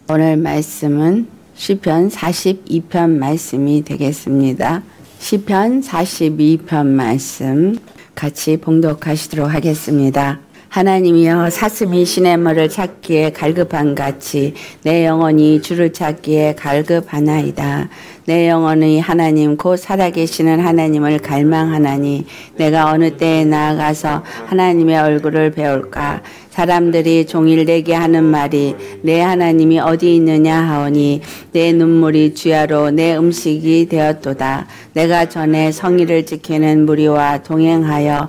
오늘 말씀은 시편 42편 말씀이 되겠습니다. 시편 42편 말씀 같이 봉독하시도록 하겠습니다. 하나님이여, 사슴이 시냇물을 찾기에 갈급한 같이 내 영혼이 주를 찾기에 갈급하나이다. 내 영혼이 하나님 곧 살아계시는 하나님을 갈망하나니 내가 어느 때에 나아가서 하나님의 얼굴을 배울까. 사람들이 종일 내게 하는 말이 내 하나님이 어디 있느냐 하오니 내 눈물이 주야로 내 음식이 되었도다. 내가 전에 성의를 지키는 무리와 동행하여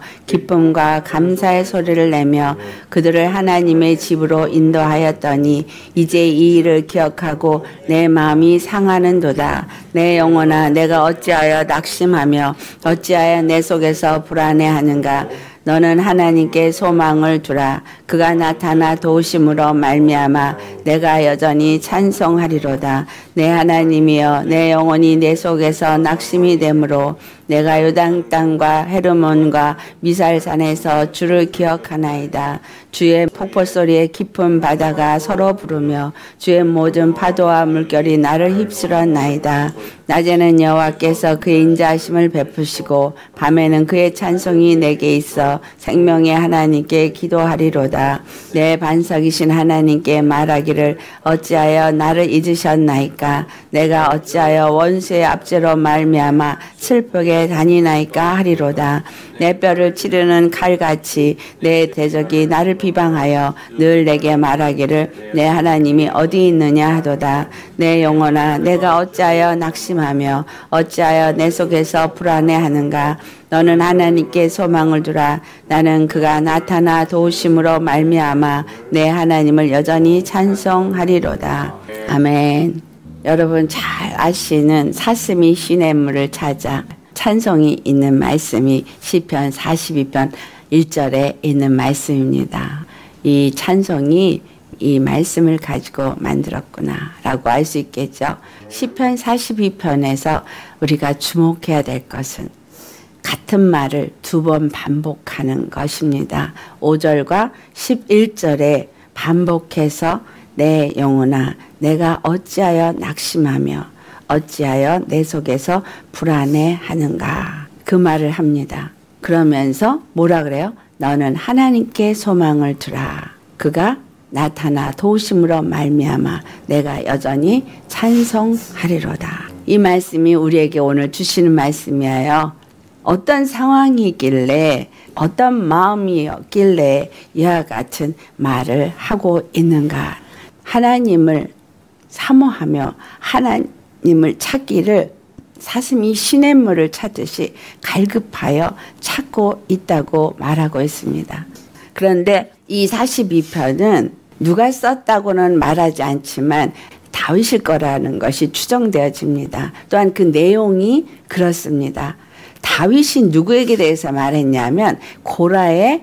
기쁨과 감사의 소리를 내며 그들을 하나님의 집으로 인도하였더니 이제 이 일을 기억하고 내 마음이 상하는도다. 내 영혼아, 내가 어찌하여 낙심하며 어찌하여 내 속에서 불안해하는가. 너는 하나님께 소망을 두라. 그가 나타나 도우심으로 말미암아 내가 여전히 찬송하리로다. 내 하나님이여, 내 영혼이 내 속에서 낙심이 되므로 내가 요단 땅과 헤르몬과 미살산에서 주를 기억하나이다. 주의 폭포소리에 깊은 바다가 서로 부르며 주의 모든 파도와 물결이 나를 휩쓸었나이다. 낮에는 여호와께서 그의 인자하심을 베푸시고 밤에는 그의 찬송이 내게 있어 생명의 하나님께 기도하리로다. 내 반석이신 하나님께 말하기를 어찌하여 나를 잊으셨나이까. 내가 어찌하여 원수의 압제로 말미암아 슬프게 다니나이까 하리로다. 내 뼈를 찌르는 칼같이 내 대적이 나를 비방하여 늘 내게 말하기를 내 하나님이 어디 있느냐 하도다. 내 영혼아, 내가 어찌하여 낙심하며 어찌하여 내 속에서 불안해하는가. 너는 하나님께 소망을 두라. 나는 그가 나타나 도우심으로 말미암아 내 하나님을 여전히 찬송하리로다. 아멘. 여러분 잘 아시는 사슴이 시냇물을 찾아 찬송이 있는 말씀이 시편 42편 1절에 있는 말씀입니다. 이 찬송이 이 말씀을 가지고 만들었구나 라고 알 수 있겠죠. 시편 42편에서 우리가 주목해야 될 것은 같은 말을 두 번 반복하는 것입니다. 5절과 11절에 반복해서 내 영혼아, 내가 어찌하여 낙심하며 어찌하여 내 속에서 불안해하는가. 그 말을 합니다. 그러면서 뭐라 그래요? 너는 하나님께 소망을 두라. 그가 나타나 도우심으로 말미암아 내가 여전히 찬송하리로다. 이 말씀이 우리에게 오늘 주시는 말씀이에요. 어떤 상황이길래 어떤 마음이었길래 이와 같은 말을 하고 있는가. 하나님을 사모하며 하나님을 찾기를 사슴이 시냇물을 찾듯이 갈급하여 찾고 있다고 말하고 있습니다. 그런데 이 42편은 누가 썼다고는 말하지 않지만 다윗일 거라는 것이 추정되어집니다. 또한 그 내용이 그렇습니다. 다윗이 누구에게 대해서 말했냐면 고라의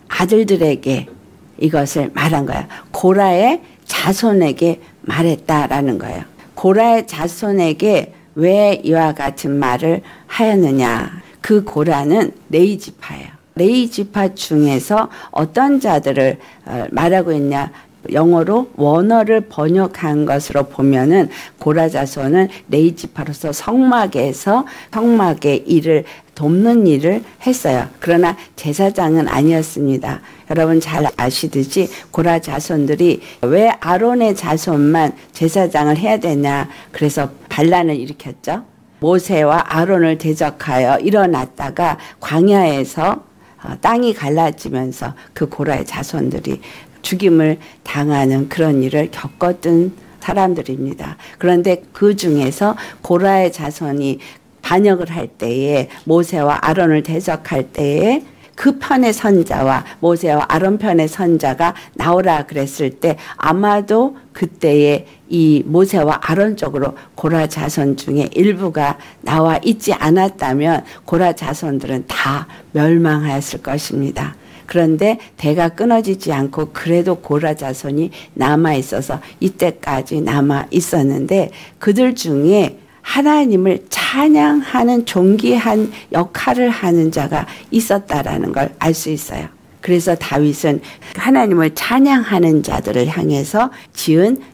아들들에게 이것을 말한 거예요. 고라의 자손에게 말했다라는 거예요. 고라의 자손에게 왜 이와 같은 말을 하였느냐. 그 고라는 레위지파예요. 레위지파 중에서 어떤 자들을 말하고 있냐. 영어로 원어를 번역한 것으로 보면은 고라 자손은 레위지파로서 성막에서 성막의 일을 돕는 일을 했어요. 그러나 제사장은 아니었습니다. 여러분 잘 아시듯이 고라 자손들이 왜 아론의 자손만 제사장을 해야 되냐. 그래서 반란을 일으켰죠. 모세와 아론을 대적하여 일어났다가 광야에서 땅이 갈라지면서 그 고라의 자손들이 죽임을 당하는 그런 일을 겪었던 사람들입니다. 그런데 그 중에서 고라의 자손이 반역을 할 때에 모세와 아론을 대적할 때에 그 편의 선자와 모세와 아론 편의 선자가 나오라 그랬을 때 아마도 그때에 이 모세와 아론 쪽으로 고라 자손 중에 일부가 나와 있지 않았다면 고라 자손들은 다 멸망하였을 것입니다. 그런데 대가 끊어지지 않고 그래도 고라 자손이 남아있어서 이때까지 남아있었는데 그들 중에 하나님을 찬양하는 존귀한 역할을 하는 자가 있었다라는 걸 알 수 있어요. 그래서 다윗은 하나님을 찬양하는 자들을 향해서 지은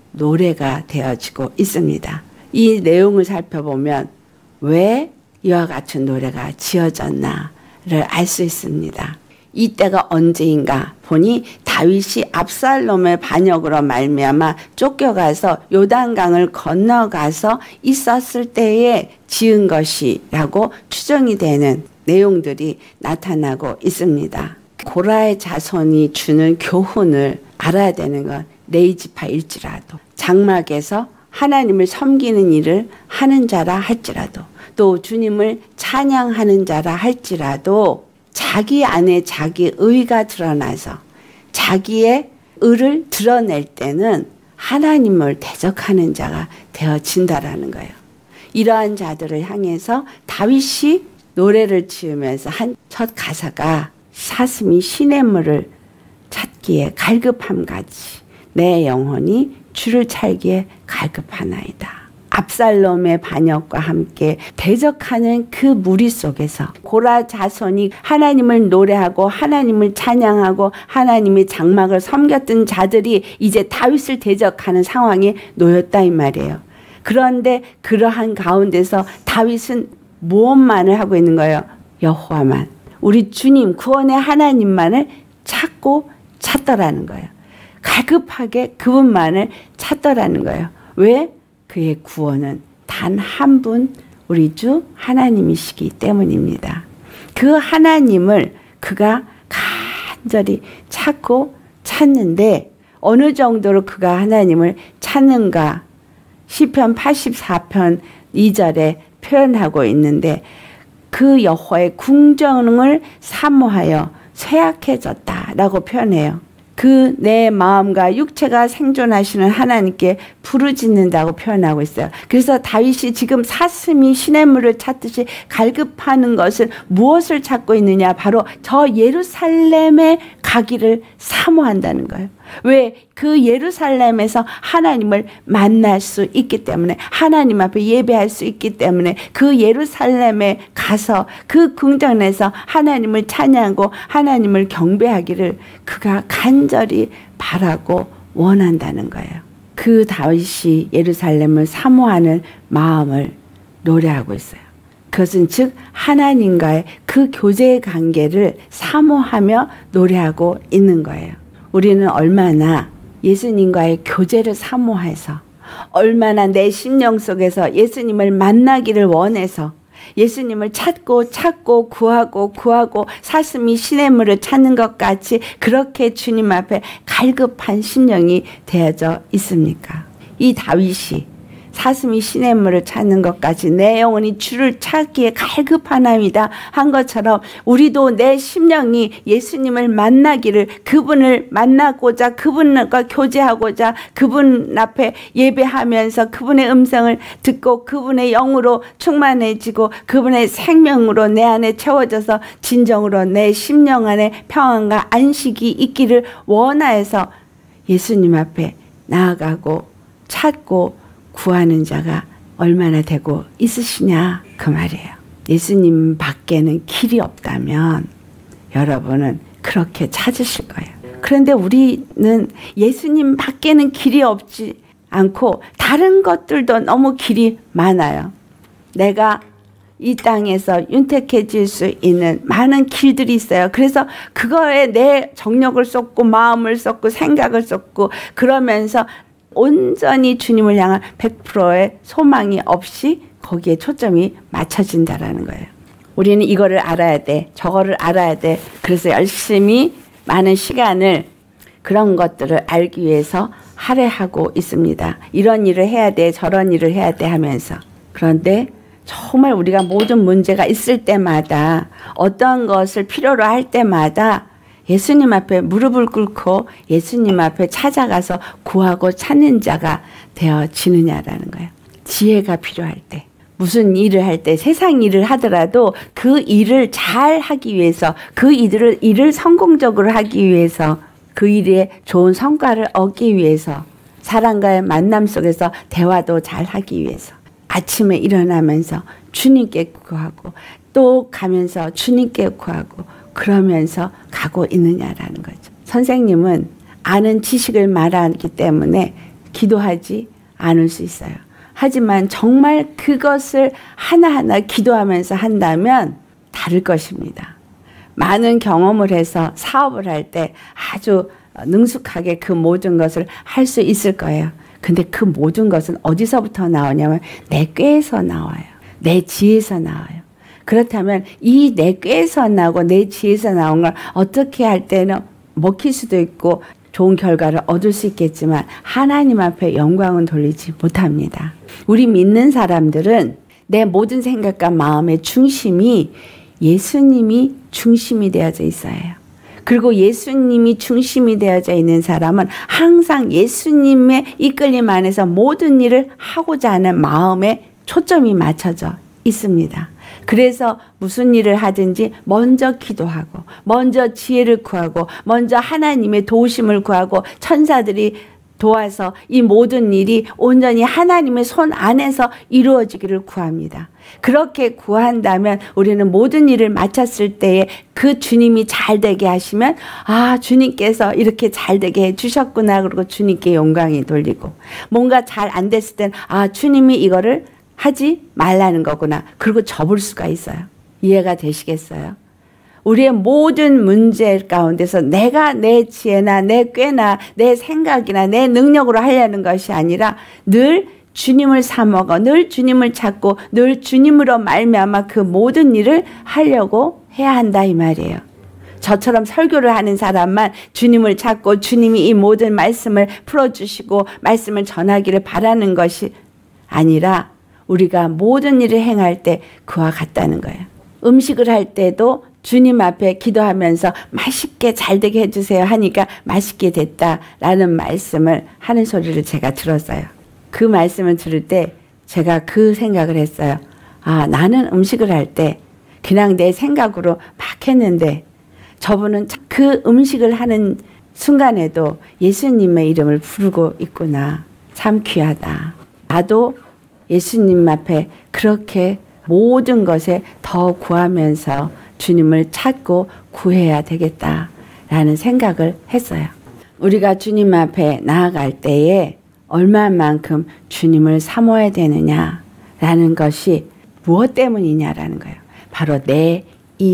노래가 되어지고 있습니다. 이 내용을 살펴보면 왜 이와 같은 노래가 지어졌나를 알 수 있습니다. 이때가 언제인가 보니 다윗이 압살롬의 반역으로 말미암아 쫓겨가서 요단강을 건너가서 있었을 때에 지은 것이라고 추정이 되는 내용들이 나타나고 있습니다. 고라의 자손이 주는 교훈을 알아야 되는 건 레위지파일지라도 장막에서 하나님을 섬기는 일을 하는 자라 할지라도 또 주님을 찬양하는 자라 할지라도 자기 안에 자기 의가 드러나서 자기의 의를 드러낼 때는 하나님을 대적하는 자가 되어진다라는 거예요. 이러한 자들을 향해서 다윗이 노래를 지으면서 한 첫 가사가 사슴이 시냇물을 찾기에 갈급함같이 내 영혼이 주를 찾기에 갈급하나이다. 압살롬의 반역과 함께 대적하는 그 무리 속에서 고라 자손이 하나님을 노래하고 하나님을 찬양하고 하나님의 장막을 섬겼던 자들이 이제 다윗을 대적하는 상황에 놓였다 이 말이에요. 그런데 그러한 가운데서 다윗은 무엇만을 하고 있는 거예요? 여호와만, 우리 주님 구원의 하나님만을 찾더라는 거예요. 갈급하게 그분만을 찾더라는 거예요. 왜? 그의 구원은 단 한 분 우리 주 하나님이시기 때문입니다. 그 하나님을 그가 간절히 찾는데 어느 정도로 그가 하나님을 찾는가 시편 84편 2절에 표현하고 있는데 그 여호와의 궁정을 사모하여 쇠약해졌다라고 표현해요. 그 내 마음과 육체가 생존하시는 하나님께 부르짖는다고 표현하고 있어요. 그래서 다윗이 지금 사슴이 시냇물을 찾듯이 갈급하는 것은 무엇을 찾고 있느냐? 바로 저 예루살렘에 가기를 사모한다는 거예요. 왜? 그 예루살렘에서 하나님을 만날 수 있기 때문에, 하나님 앞에 예배할 수 있기 때문에 그 예루살렘에 가서 그 궁전에서 하나님을 찬양하고 하나님을 경배하기를 그가 간절히 바라고 원한다는 거예요. 그 다윗이 예루살렘을 사모하는 마음을 노래하고 있어요. 그것은 즉 하나님과의 그 교제의 관계를 사모하며 노래하고 있는 거예요. 우리는 얼마나 예수님과의 교제를 사모해서, 얼마나 내 심령 속에서 예수님을 만나기를 원해서 예수님을 찾고 구하고 사슴이 시냇물을 찾는 것 같이 그렇게 주님 앞에 갈급한 심령이 되어져 있습니까? 이 다윗이 사슴이 시냇물을 찾는 것까지 내 영혼이 주를 찾기에 갈급하나이다 한 것처럼 우리도 내 심령이 예수님을 만나기를, 그분을 만나고자 그분과 교제하고자 그분 앞에 예배하면서 그분의 음성을 듣고 그분의 영으로 충만해지고 그분의 생명으로 내 안에 채워져서 진정으로 내 심령 안에 평안과 안식이 있기를 원하여서 예수님 앞에 나아가고 찾고 구하는 자가 얼마나 되고 있으시냐 그 말이에요. 예수님 밖에는 길이 없다면 여러분은 그렇게 찾으실 거예요. 그런데 우리는 예수님 밖에는 길이 없지 않고 다른 것들도 너무 길이 많아요. 내가 이 땅에서 윤택해질 수 있는 많은 길들이 있어요. 그래서 그거에 내 정력을 쏟고 마음을 쏟고 생각을 쏟고 그러면서 온전히 주님을 향한 100%의 소망이 없이 거기에 초점이 맞춰진다라는 거예요. 우리는 이거를 알아야 돼. 저거를 알아야 돼. 그래서 열심히 많은 시간을 그런 것들을 알기 위해서 할애하고 있습니다. 이런 일을 해야 돼. 저런 일을 해야 돼 하면서. 그런데 정말 우리가 모든 문제가 있을 때마다 어떤 것을 필요로 할 때마다 예수님 앞에 무릎을 꿇고 예수님 앞에 찾아가서 구하고 찾는 자가 되어지느냐라는 거예요. 지혜가 필요할 때, 무슨 일을 할 때, 세상 일을 하더라도 그 일을 잘 하기 위해서, 그 일을 성공적으로 하기 위해서, 그 일에 좋은 성과를 얻기 위해서, 사람과의 만남 속에서 대화도 잘 하기 위해서 아침에 일어나면서 주님께 구하고 또 가면서 주님께 구하고 그러면서 가고 있느냐라는 거죠. 선생님은 아는 지식을 말하기 때문에 기도하지 않을 수 있어요. 하지만 정말 그것을 하나하나 기도하면서 한다면 다를 것입니다. 많은 경험을 해서 사업을 할 때 아주 능숙하게 그 모든 것을 할 수 있을 거예요. 근데 그 모든 것은 어디서부터 나오냐면 내 꾀에서 나와요. 내 지혜에서 나와요. 그렇다면 이 내 꾀에서 나오고 내 지혜에서 나온 걸 어떻게 할 때는 먹힐 수도 있고 좋은 결과를 얻을 수 있겠지만 하나님 앞에 영광은 돌리지 못합니다. 우리 믿는 사람들은 내 모든 생각과 마음의 중심이 예수님이 중심이 되어져 있어요. 그리고 예수님이 중심이 되어져 있는 사람은 항상 예수님의 이끌림 안에서 모든 일을 하고자 하는 마음에 초점이 맞춰져 있습니다. 그래서 무슨 일을 하든지 먼저 기도하고 먼저 지혜를 구하고 먼저 하나님의 도우심을 구하고 천사들이 도와서 이 모든 일이 온전히 하나님의 손 안에서 이루어지기를 구합니다. 그렇게 구한다면 우리는 모든 일을 마쳤을 때에 그 주님이 잘 되게 하시면 아, 주님께서 이렇게 잘 되게 해주셨구나. 그리고 주님께 영광이 돌리고 뭔가 잘 안 됐을 땐 아, 주님이 이거를 하지 말라는 거구나. 그리고 접을 수가 있어요. 이해가 되시겠어요? 우리의 모든 문제 가운데서 내가 내 지혜나 내 꾀나 내 생각이나 내 능력으로 하려는 것이 아니라 늘 주님을 사모하고 늘 주님을 찾고 늘 주님으로 말미암아 그 모든 일을 하려고 해야 한다 이 말이에요. 저처럼 설교를 하는 사람만 주님을 찾고 주님이 이 모든 말씀을 풀어주시고 말씀을 전하기를 바라는 것이 아니라 우리가 모든 일을 행할 때 그와 같다는 거예요. 음식을 할 때도 주님 앞에 기도하면서 맛있게 잘 되게 해주세요 하니까 맛있게 됐다라는 말씀을 하는 소리를 제가 들었어요. 그 말씀을 들을 때 제가 그 생각을 했어요. 아, 나는 음식을 할 때 그냥 내 생각으로 막 했는데 저분은 그 음식을 하는 순간에도 예수님의 이름을 부르고 있구나. 참 귀하다. 나도 예수님 앞에 그렇게 모든 것에 더 구하면서 주님을 찾고 구해야 되겠다라는 생각을 했어요. 우리가 주님 앞에 나아갈 때에 얼마만큼 주님을 사모해야 되느냐라는 것이 무엇 때문이냐라는 거예요. 바로 내 이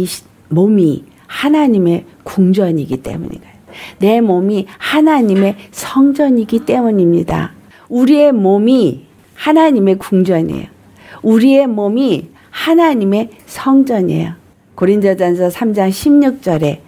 몸이 하나님의 궁전이기 때문인 거예요. 내 몸이 하나님의 성전이기 때문입니다. 우리의 몸이 하나님의 궁전이에요. 우리의 몸이 하나님의 성전이에요. 고린도전서 3장 16절에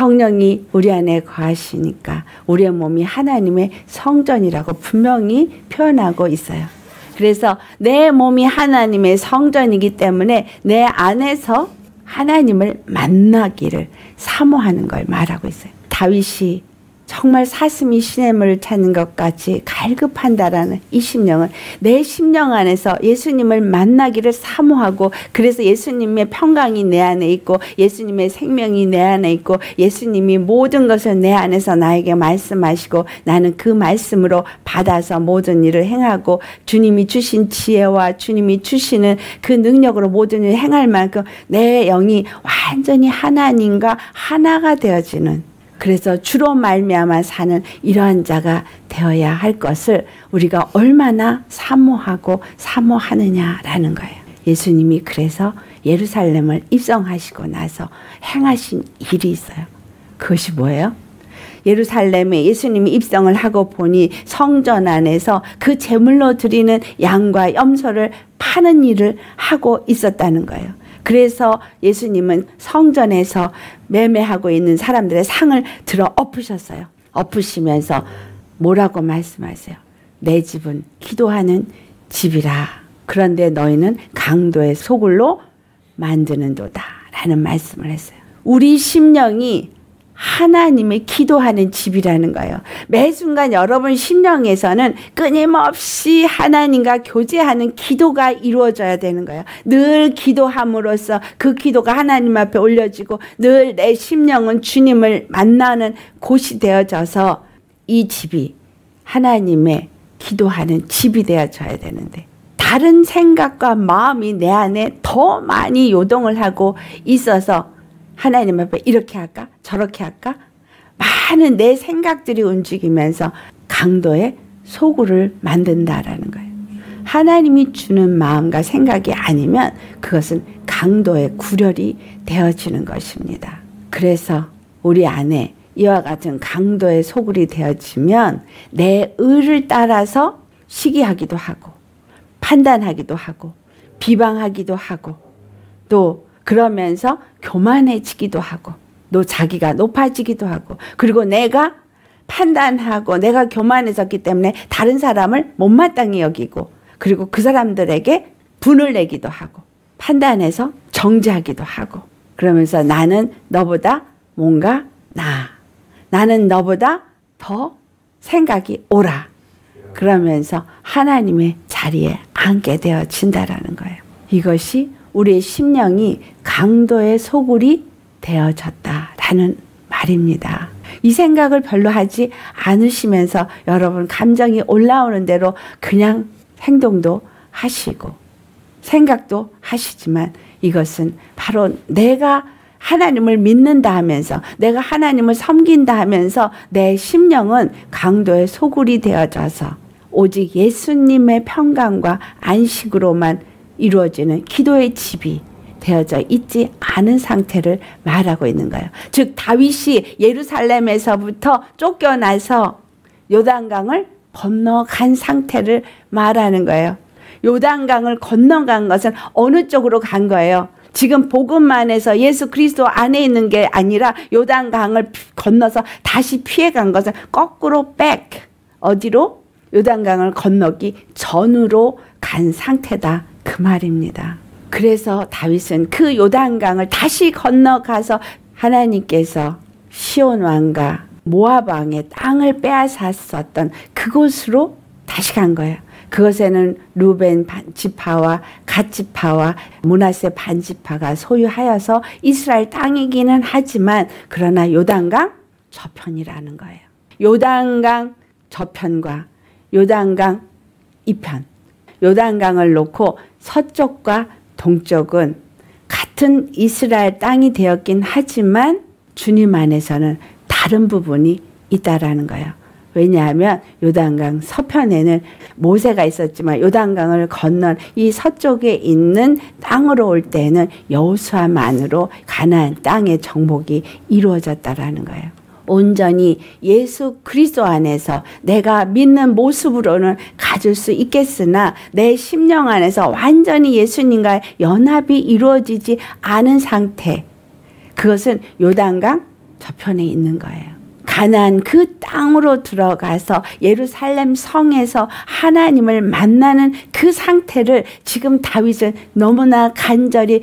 성령이 우리 안에 거하시니까 우리의 몸이 하나님의 성전이라고 분명히 표현하고 있어요. 그래서 내 몸이 하나님의 성전이기 때문에 내 안에서 하나님을 만나기를 사모하는 걸 말하고 있어요. 다윗이 정말 사슴이 시냇물을 찾는 것 같이 갈급한다라는 이 심령은 내 심령 안에서 예수님을 만나기를 사모하고 그래서 예수님의 평강이 내 안에 있고 예수님의 생명이 내 안에 있고 예수님이 모든 것을 내 안에서 나에게 말씀하시고 나는 그 말씀으로 받아서 모든 일을 행하고 주님이 주신 지혜와 주님이 주시는 그 능력으로 모든 일을 행할 만큼 내 영이 완전히 하나님과 하나가 되어지는 그래서 주로 말미암아 사는 이러한 자가 되어야 할 것을 우리가 얼마나 사모하고 사모하느냐라는 거예요. 예수님이 그래서 예루살렘을 입성하시고 나서 행하신 일이 있어요. 그것이 뭐예요? 예루살렘에 예수님이 입성을 하고 보니 성전 안에서 그 제물로 드리는 양과 염소를 파는 일을 하고 있었다는 거예요. 그래서 예수님은 성전에서 매매하고 있는 사람들의 상을 들어 엎으셨어요. 엎으시면서 뭐라고 말씀하세요? 내 집은 기도하는 집이라. 그런데 너희는 강도의 소굴로 만드는도다 라는 말씀을 했어요. 우리 심령이 하나님의 기도하는 집이라는 거예요. 매 순간 여러분 심령에서는 끊임없이 하나님과 교제하는 기도가 이루어져야 되는 거예요. 늘 기도함으로써 그 기도가 하나님 앞에 올려지고 늘 내 심령은 주님을 만나는 곳이 되어져서 이 집이 하나님의 기도하는 집이 되어져야 되는데 다른 생각과 마음이 내 안에 더 많이 요동을 하고 있어서 하나님 앞에 이렇게 할까? 저렇게 할까? 많은 내 생각들이 움직이면서 강도의 소굴을 만든다라는 거예요. 하나님이 주는 마음과 생각이 아니면 그것은 강도의 구렬이 되어지는 것입니다. 그래서 우리 안에 이와 같은 강도의 소굴이 되어지면 내 의를 따라서 시기하기도 하고 판단하기도 하고 비방하기도 하고 또 그러면서 교만해지기도 하고 또 자기가 높아지기도 하고 그리고 내가 판단하고 내가 교만해졌기 때문에 다른 사람을 못마땅히 여기고 그리고 그 사람들에게 분을 내기도 하고 판단해서 정죄하기도 하고 그러면서 나는 너보다 뭔가 나아. 나는 너보다 더 생각이 옳아. 그러면서 하나님의 자리에 앉게 되어진다라는 거예요. 이것이 우리의 심령이 강도의 소굴이 되어졌다라는 말입니다. 이 생각을 별로 하지 않으시면서 여러분 감정이 올라오는 대로 그냥 행동도 하시고 생각도 하시지만 이것은 바로 내가 하나님을 믿는다 하면서 내가 하나님을 섬긴다 하면서 내 심령은 강도의 소굴이 되어져서 오직 예수님의 평강과 안식으로만 이루어지는 기도의 집이 되어져 있지 않은 상태를 말하고 있는 거예요. 즉 다윗이 예루살렘에서부터 쫓겨나서 요단강을 건너간 상태를 말하는 거예요. 요단강을 건너간 것은 어느 쪽으로 간 거예요? 지금 복음만에서 예수 그리스도 안에 있는 게 아니라 요단강을 건너서 다시 피해간 것은 거꾸로 어디로? 요단강을 건너기 전으로 간 상태다 그 말입니다. 그래서 다윗은 그 요단강을 다시 건너가서 하나님께서 시온 왕과 모압 왕의 땅을 빼앗았었던 그곳으로 다시 간 거예요. 그것에는 루벤 지파와 갓 지파와 므낫세 반 지파가 소유하여서 이스라엘 땅이기는 하지만 그러나 요단강 저편이라는 거예요. 요단강 저편과 요단강 이편, 요단강을 놓고 서쪽과 동쪽은 같은 이스라엘 땅이 되었긴 하지만 주님 안에서는 다른 부분이 있다라는 거예요. 왜냐하면 요단강 서편에는 모세가 있었지만 요단강을 건넌 이 서쪽에 있는 땅으로 올 때는 여호수아만으로 가나안 땅의 정복이 이루어졌다라는 거예요. 온전히 예수 그리스도 안에서 내가 믿는 모습으로는 가질 수 있겠으나 내 심령 안에서 완전히 예수님과 연합이 이루어지지 않은 상태, 그것은 요단강 저편에 있는 거예요. 가나안 그 땅으로 들어가서 예루살렘 성에서 하나님을 만나는 그 상태를 지금 다윗은 너무나 간절히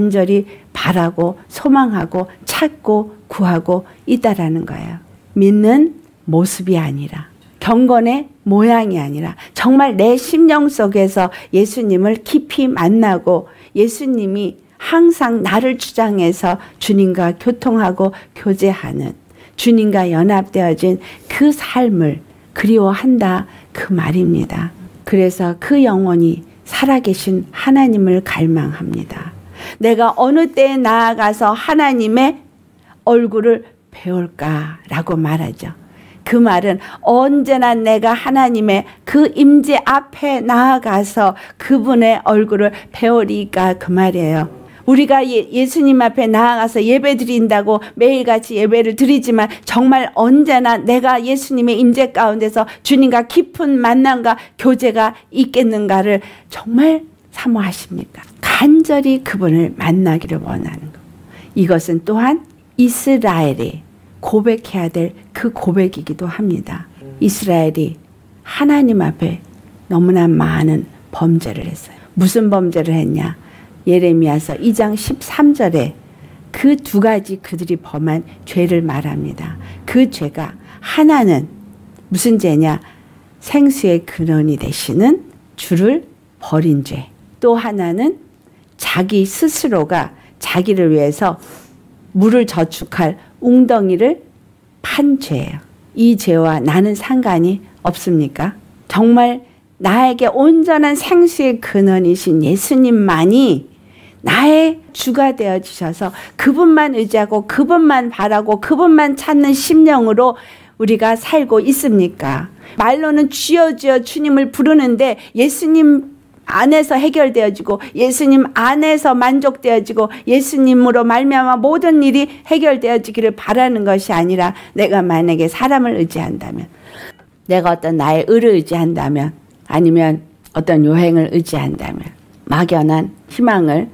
바라고 소망하고 찾고 구하고 있다라는 거예요. 믿는 모습이 아니라 경건의 모양이 아니라 정말 내 심령 속에서 예수님을 깊이 만나고 예수님이 항상 나를 주장해서 주님과 교통하고 교제하는 주님과 연합되어진 그 삶을 그리워한다 그 말입니다. 그래서 그 영혼이 살아계신 하나님을 갈망합니다. 내가 어느 때에 나아가서 하나님의 얼굴을 배울까라고 말하죠. 그 말은 언제나 내가 하나님의 그 임재 앞에 나아가서 그분의 얼굴을 배우리까 그 말이에요. 우리가 예수님 앞에 나아가서 예배 드린다고 매일같이 예배를 드리지만 정말 언제나 내가 예수님의 임재 가운데서 주님과 깊은 만남과 교제가 있겠는가를 정말 사모하십니까? 간절히 그분을 만나기를 원하는 것. 이것은 또한 이스라엘이 고백해야 될 그 고백이기도 합니다. 이스라엘이 하나님 앞에 너무나 많은 범죄를 했어요. 무슨 범죄를 했냐? 예레미야서 2장 13절에 그 두 가지 그들이 범한 죄를 말합니다. 그 죄가 하나는 무슨 죄냐? 생수의 근원이 되시는 주를 버린 죄. 또 하나는 자기 스스로가 자기를 위해서 물을 저축할 웅덩이를 판 죄예요. 이 죄와 나는 상관이 없습니까? 정말 나에게 온전한 생수의 근원이신 예수님만이 나의 주가 되어주셔서 그분만 의지하고 그분만 바라고 그분만 찾는 심령으로 우리가 살고 있습니까? 말로는 주여 주여 주님을 부르는데 예수님 안에서 해결되어지고 예수님 안에서 만족되어지고 예수님으로 말미암아 모든 일이 해결되어지기를 바라는 것이 아니라 내가 만약에 사람을 의지한다면, 내가 어떤 나의 의를 의지한다면, 아니면 어떤 요행을 의지한다면, 막연한 희망을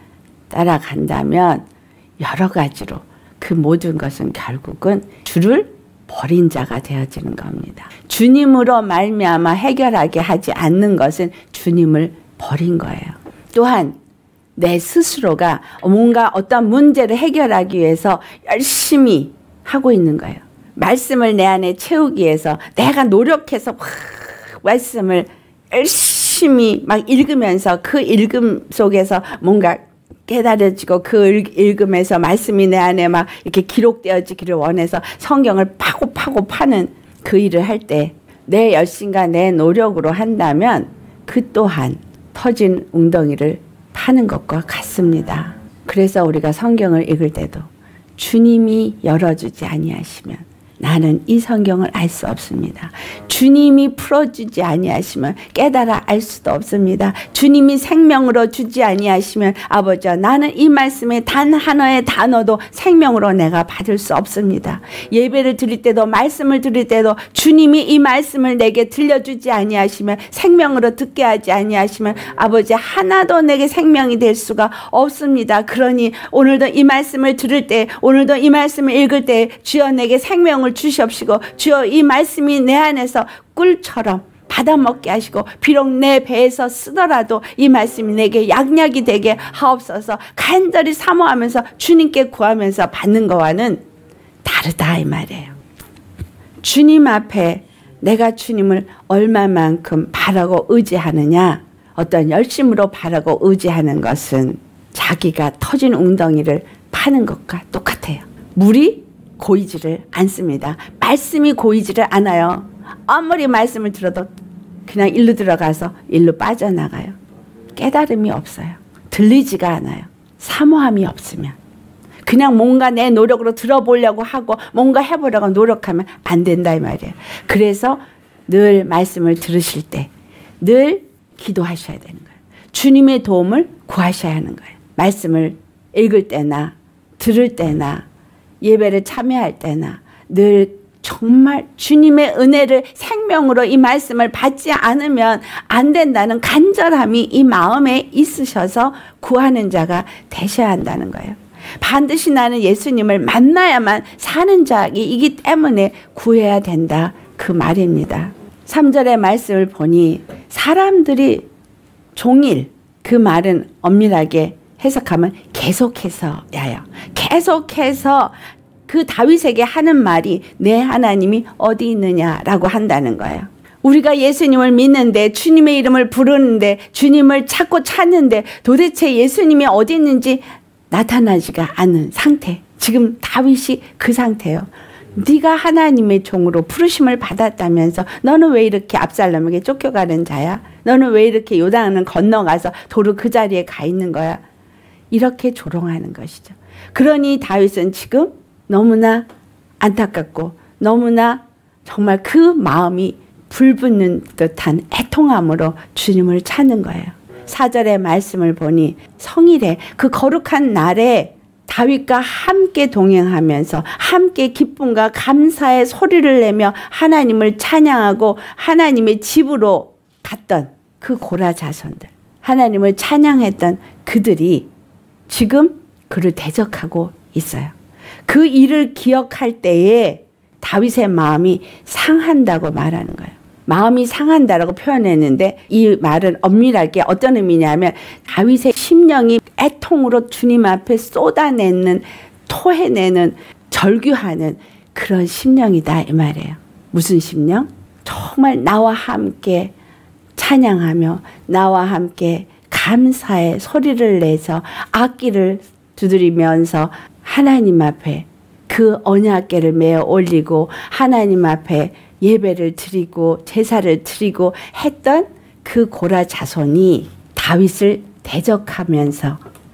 따라간다면 여러 가지로 그 모든 것은 결국은 주를 버린 자가 되어지는 겁니다. 주님으로 말미암아 해결하게 하지 않는 것은 주님을 버린 거예요. 또한 내 스스로가 뭔가 어떤 문제를 해결하기 위해서 열심히 하고 있는 거예요. 말씀을 내 안에 채우기 위해서 내가 노력해서 말씀을 열심히 막 읽으면서 그 읽음 속에서 뭔가 깨달아지고 그 읽음에서 말씀이 내 안에 막 이렇게 기록되어지기를 원해서 성경을 파고 파는 그 일을 할 때 내 열심과 내 노력으로 한다면 그 또한 터진 웅덩이를 파는 것과 같습니다. 그래서 우리가 성경을 읽을 때도 주님이 열어주지 아니하시면 나는 이 성경을 알 수 없습니다. 주님이 풀어주지 아니하시면 깨달아 알 수도 없습니다. 주님이 생명으로 주지 아니하시면 아버지와 나는 이 말씀의 단 하나의 단어도 생명으로 내가 받을 수 없습니다. 예배를 드릴 때도 말씀을 드릴 때도 주님이 이 말씀을 내게 들려주지 아니하시면 생명으로 듣게 하지 아니하시면 아버지 하나도 내게 생명이 될 수가 없습니다. 그러니 오늘도 이 말씀을 들을 때, 오늘도 이 말씀을 읽을 때 주여 내게 생명을 주시옵시고 주여 이 말씀이 내 안에서 꿀처럼 받아먹게 하시고 비록 내 배에서 쓰더라도 이 말씀이 내게 약약이 되게 하옵소서. 간절히 사모하면서 주님께 구하면서 받는 거와는 다르다 이 말이에요. 주님 앞에 내가 주님을 얼마만큼 바라고 의지하느냐, 어떤 열심으로 바라고 의지하는 것은 자기가 터진 웅덩이를 파는 것과 똑같아요. 물이 고이지를 않습니다. 말씀이 고이지를 않아요. 아무리 말씀을 들어도 그냥 일로 들어가서 일로 빠져나가요. 깨달음이 없어요. 들리지가 않아요. 사모함이 없으면. 그냥 뭔가 내 노력으로 들어보려고 하고 뭔가 해보려고 노력하면 안 된다 이 말이에요. 그래서 늘 말씀을 들으실 때 늘 기도하셔야 되는 거예요. 주님의 도움을 구하셔야 하는 거예요. 말씀을 읽을 때나 들을 때나 예배를 참여할 때나 늘 정말 주님의 은혜를 생명으로 이 말씀을 받지 않으면 안 된다는 간절함이 이 마음에 있으셔서 구하는 자가 되셔야 한다는 거예요. 반드시 나는 예수님을 만나야만 사는 자이기 때문에 구해야 된다 그 말입니다. 3절의 말씀을 보니 사람들이 종일, 그 말은 엄밀하게 해석하면 계속해서야요. 계속해서 그 다윗에게 하는 말이 내 하나님이 어디 있느냐라고 한다는 거예요. 우리가 예수님을 믿는데, 주님의 이름을 부르는데, 주님을 찾고 찾는데 도대체 예수님이 어디 있는지 나타나지가 않은 상태. 지금 다윗이 그 상태예요. 네가 하나님의 종으로 부르심을 받았다면서 너는 왜 이렇게 압살롬에게 쫓겨가는 자야? 너는 왜 이렇게 요단을 건너가서 도로 그 자리에 가 있는 거야? 이렇게 조롱하는 것이죠. 그러니 다윗은 지금 너무나 안타깝고 너무나 정말 그 마음이 불붙는 듯한 애통함으로 주님을 찾는 거예요. 4절의 말씀을 보니 성일에 그 거룩한 날에 다윗과 함께 동행하면서 함께 기쁨과 감사의 소리를 내며 하나님을 찬양하고 하나님의 집으로 갔던 그 고라 자손들, 하나님을 찬양했던 그들이 지금 그를 대적하고 있어요. 그 일을 기억할 때에 다윗의 마음이 상한다고 말하는 거예요. 마음이 상한다라고 표현했는데 이 말은 엄밀하게 어떤 의미냐면 다윗의 심령이 애통으로 주님 앞에 쏟아내는, 토해내는, 절규하는 그런 심령이다 이 말이에요. 무슨 심령? 정말 나와 함께 찬양하며 나와 함께 감사의 소리를 내서 악기를 두드리면서 하나님 앞에 그 언약궤를 메어 올리고 하나님 앞에 예배를 드리고 제사를 드리고 했던 그 고라 자손이 다윗을 대적하면서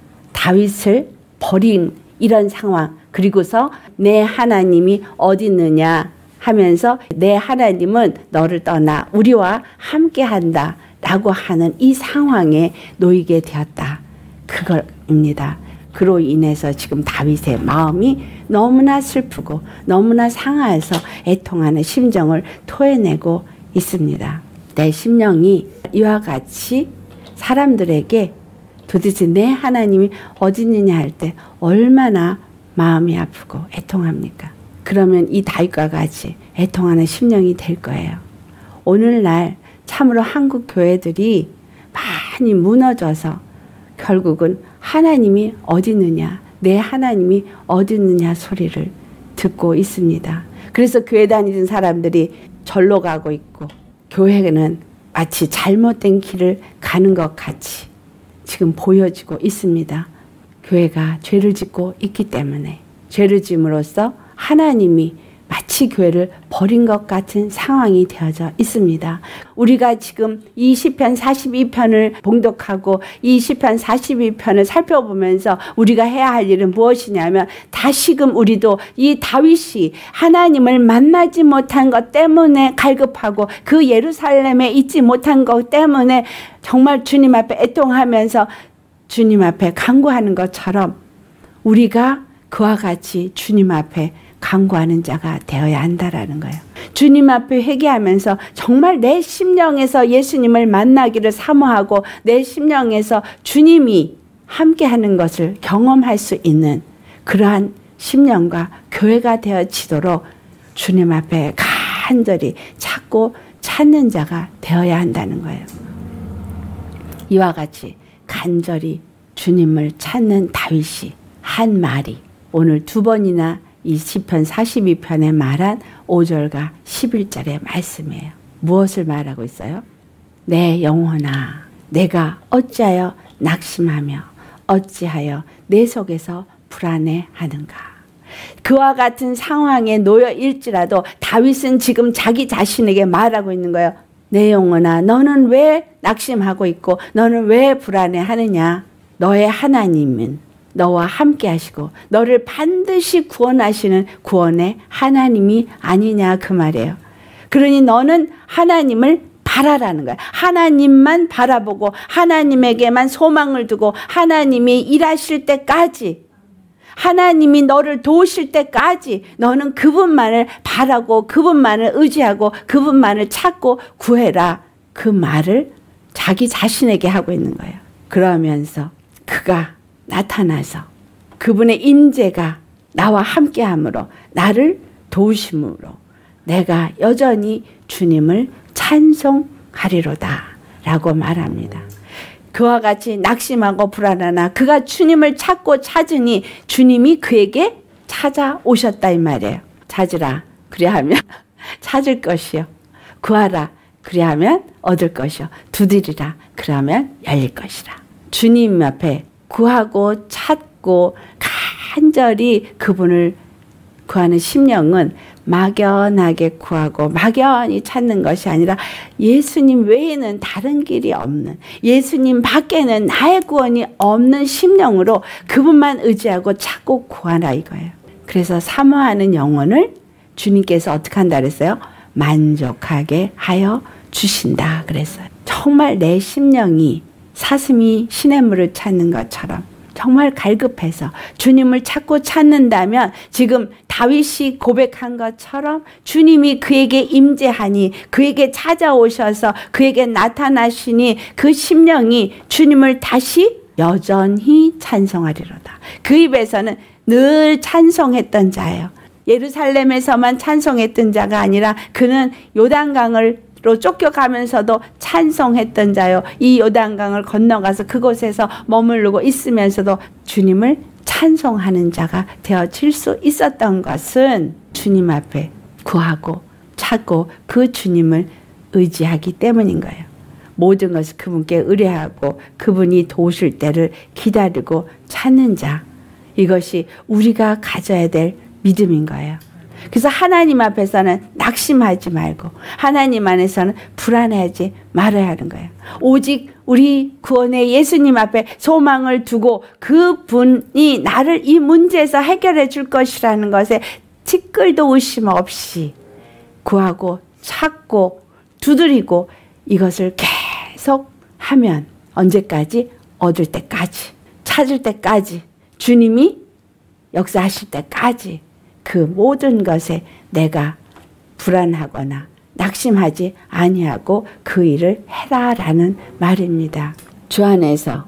다윗을 버린 이런 상황, 그리고서 내 하나님이 어디 있느냐 하면서 내 하나님은 너를 떠나 우리와 함께한다 라고 하는 이 상황에 놓이게 되었다. 그겁니다. 그로 인해서 지금 다윗의 마음이 너무나 슬프고 너무나 상하여서 애통하는 심정을 토해내고 있습니다. 내 심령이 이와 같이 사람들에게 도대체 내 하나님이 어디 있느냐 할 때 얼마나 마음이 아프고 애통합니까? 그러면 이 다윗과 같이 애통하는 심령이 될 거예요. 오늘날 참으로 한국 교회들이 많이 무너져서 결국은 하나님이 어디 있느냐, 내 하나님이 어디 있느냐 소리를 듣고 있습니다. 그래서 교회 다니는 사람들이 절로 가고 있고 교회는 마치 잘못된 길을 가는 것 같이 지금 보여지고 있습니다. 교회가 죄를 짓고 있기 때문에 죄를 짐으로써 하나님이 마치 교회를 버린 것 같은 상황이 되어져 있습니다. 우리가 지금 이 시편 42편을 봉독하고 이 시편 42편을 살펴보면서 우리가 해야 할 일은 무엇이냐면 다시금 우리도 이 다윗이 하나님을 만나지 못한 것 때문에 갈급하고 그 예루살렘에 있지 못한 것 때문에 정말 주님 앞에 애통하면서 주님 앞에 간구하는 것처럼 우리가 그와 같이 주님 앞에 간구하는 자가 되어야 한다라는 거예요. 주님 앞에 회개하면서 정말 내 심령에서 예수님을 만나기를 사모하고 내 심령에서 주님이 함께하는 것을 경험할 수 있는 그러한 심령과 교회가 되어지도록 주님 앞에 간절히 찾고 찾는 자가 되어야 한다는 거예요. 이와 같이 간절히 주님을 찾는 다윗이 한 말이 오늘 두 번이나 이 시편 42편에 말한 5절과 11절의 말씀이에요. 무엇을 말하고 있어요? 내 영혼아, 내가 어찌하여 낙심하며 어찌하여 내 속에서 불안해하는가. 그와 같은 상황에 놓여 있지라도 다윗은 지금 자기 자신에게 말하고 있는 거예요. 내 영혼아, 너는 왜 낙심하고 있고 너는 왜 불안해하느냐. 너의 하나님은 너와 함께 하시고 너를 반드시 구원하시는 구원의 하나님이 아니냐 그 말이에요. 그러니 너는 하나님을 바라라는 거야. 하나님만 바라보고 하나님에게만 소망을 두고 하나님이 일하실 때까지 하나님이 너를 도우실 때까지 너는 그분만을 바라고 그분만을 의지하고 그분만을 찾고 구해라. 그 말을 자기 자신에게 하고 있는 거예요. 그러면서 그가 나타나서 그분의 임재가 나와 함께함으로 나를 도우심으로 내가 여전히 주님을 찬송하리로다 라고 말합니다. 그와 같이 낙심하고 불안하나 그가 주님을 찾고 찾으니 주님이 그에게 찾아오셨다 이 말이에요. 찾으라 그리하면 찾을 것이요. 구하라 그리하면 얻을 것이요. 두드리라 그러면 열릴 것이라. 주님 앞에 구하고 찾고 간절히 그분을 구하는 심령은 막연하게 구하고 막연히 찾는 것이 아니라 예수님 외에는 다른 길이 없는 예수님 밖에는 나의 구원이 없는 심령으로 그분만 의지하고 찾고 구하라 이거예요. 그래서 사모하는 영혼을 주님께서 어떻게 한다 그랬어요? 만족하게 하여 주신다 그랬어요. 정말 내 심령이 사슴이 시냇물을 찾는 것처럼 정말 갈급해서 주님을 찾고 찾는다면 지금 다윗이 고백한 것처럼 주님이 그에게 임재하니 그에게 찾아오셔서 그에게 나타나시니 그 심령이 주님을 다시 여전히 찬송하리로다. 그 입에서는 늘 찬송했던 자예요. 예루살렘에서만 찬송했던 자가 아니라 그는 요단강을 쫓겨가면서도 찬송했던 자요. 이 요단강을 건너가서 그곳에서 머무르고 있으면서도 주님을 찬송하는 자가 되어질 수 있었던 것은 주님 앞에 구하고 찾고 그 주님을 의지하기 때문인 거예요. 모든 것을 그분께 의뢰하고 그분이 도우실 때를 기다리고 찾는 자. 이것이 우리가 가져야 될 믿음인 거예요. 그래서 하나님 앞에서는 낙심하지 말고 하나님 안에서는 불안해하지 말아야 하는 거예요. 오직 우리 구원의 예수님 앞에 소망을 두고 그분이 나를 이 문제에서 해결해 줄 것이라는 것에 티끌도 의심 없이 구하고 찾고 두드리고 이것을 계속 하면 언제까지? 얻을 때까지, 찾을 때까지, 주님이 역사하실 때까지 그 모든 것에 내가 불안하거나 낙심하지 아니하고 그 일을 해라라는 말입니다. 주 안에서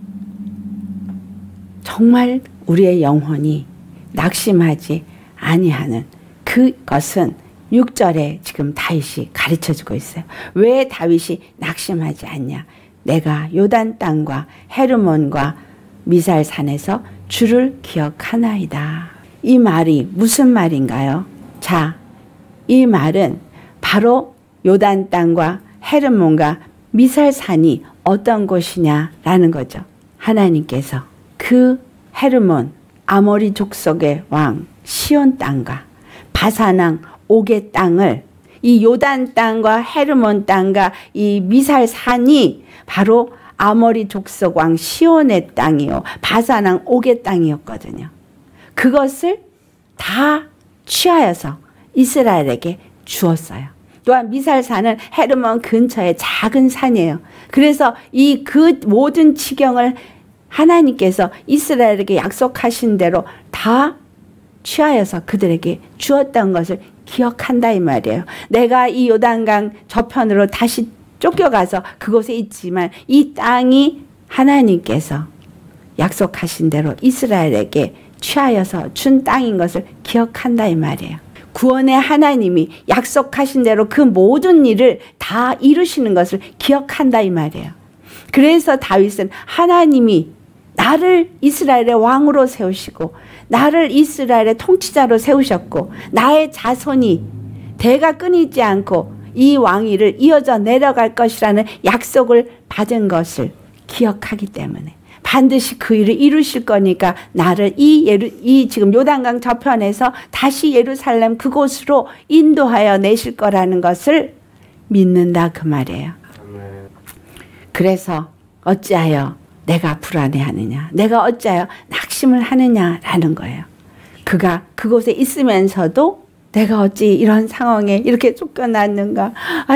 정말 우리의 영혼이 낙심하지 아니하는 그것은 6절에 지금 다윗이 가르쳐주고 있어요. 왜 다윗이 낙심하지 않냐? 내가 요단 땅과 헤르몬과 미살산에서 주를 기억하나이다. 이 말이 무슨 말인가요? 자, 이 말은 바로 요단 땅과 헤르몬과 미살산이 어떤 곳이냐라는 거죠. 하나님께서 그 헤르몬 아모리 족속의 왕 시온 땅과 바산 왕 옥의 땅을 이 요단 땅과 헤르몬 땅과 이 미살산이 바로 아모리 족속 왕 시온의 땅이요 바산 왕 옥의 땅이었거든요. 그것을 다 취하여서 이스라엘에게 주었어요. 또한 미살산은 헤르몬 근처의 작은 산이에요. 그래서 이 그 모든 지경을 하나님께서 이스라엘에게 약속하신 대로 다 취하여서 그들에게 주었던 것을 기억한다 이 말이에요. 내가 이 요단강 저편으로 다시 쫓겨가서 그곳에 있지만 이 땅이 하나님께서 약속하신 대로 이스라엘에게 취하여서 준 땅인 것을 기억한다 이 말이에요. 구원의 하나님이 약속하신 대로 그 모든 일을 다 이루시는 것을 기억한다 이 말이에요. 그래서 다윗은 하나님이 나를 이스라엘의 왕으로 세우시고 나를 이스라엘의 통치자로 세우셨고 나의 자손이 대가 끊이지 않고 이 왕위를 이어져 내려갈 것이라는 약속을 받은 것을 기억하기 때문에 반드시 그 일을 이루실 거니까 나를 이 지금 요단강 저편에서 다시 예루살렘 그곳으로 인도하여 내실 거라는 것을 믿는다 그 말이에요. 그래서 어찌하여 내가 불안해하느냐, 내가 어찌하여 낙심을 하느냐라는 거예요. 그가 그곳에 있으면서도 내가 어찌 이런 상황에 이렇게 쫓겨났는가,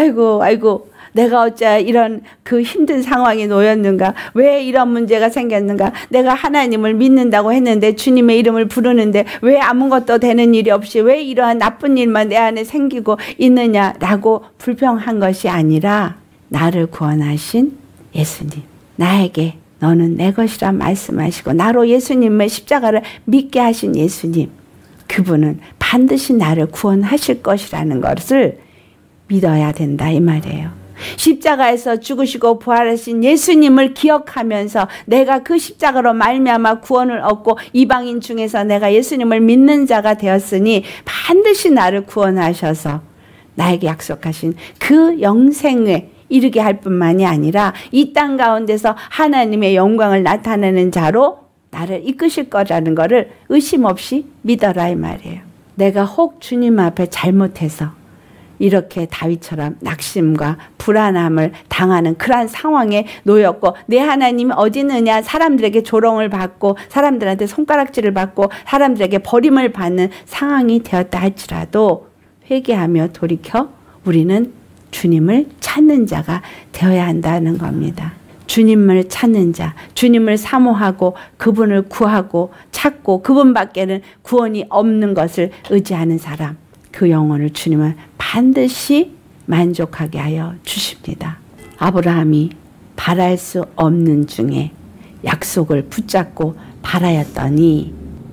아이고 내가 어찌 이런 그 힘든 상황에 놓였는가, 왜 이런 문제가 생겼는가, 내가 하나님을 믿는다고 했는데 주님의 이름을 부르는데 왜 아무것도 되는 일이 없이 왜 이러한 나쁜 일만 내 안에 생기고 있느냐라고 불평한 것이 아니라 나를 구원하신 예수님, 나에게 너는 내 것이라 말씀하시고 나로 예수님의 십자가를 믿게 하신 예수님, 그분은 반드시 나를 구원하실 것이라는 것을 믿어야 된다 이 말이에요. 십자가에서 죽으시고 부활하신 예수님을 기억하면서 내가 그 십자가로 말미암아 구원을 얻고 이방인 중에서 내가 예수님을 믿는 자가 되었으니 반드시 나를 구원하셔서 나에게 약속하신 그 영생에 이르게 할 뿐만이 아니라 이 땅 가운데서 하나님의 영광을 나타내는 자로 나를 이끄실 거라는 것을 의심 없이 믿어라 이 말이에요. 내가 혹 주님 앞에 잘못해서 이렇게 다윗처럼 낙심과 불안함을 당하는 그러한 상황에 놓였고 내 하나님이 어디 있느냐, 사람들에게 조롱을 받고 사람들한테 손가락질을 받고 사람들에게 버림을 받는 상황이 되었다 할지라도 회개하며 돌이켜 우리는 주님을 찾는 자가 되어야 한다는 겁니다. 주님을 찾는 자, 주님을 사모하고 그분을 구하고 찾고 그분밖에는 구원이 없는 것을 의지하는 사람, 그 영혼을 주님은 반드시 만족하게 하여 주십니다. 아브라함이 바랄 수 없는 중에 약속을 붙잡고 바라였더니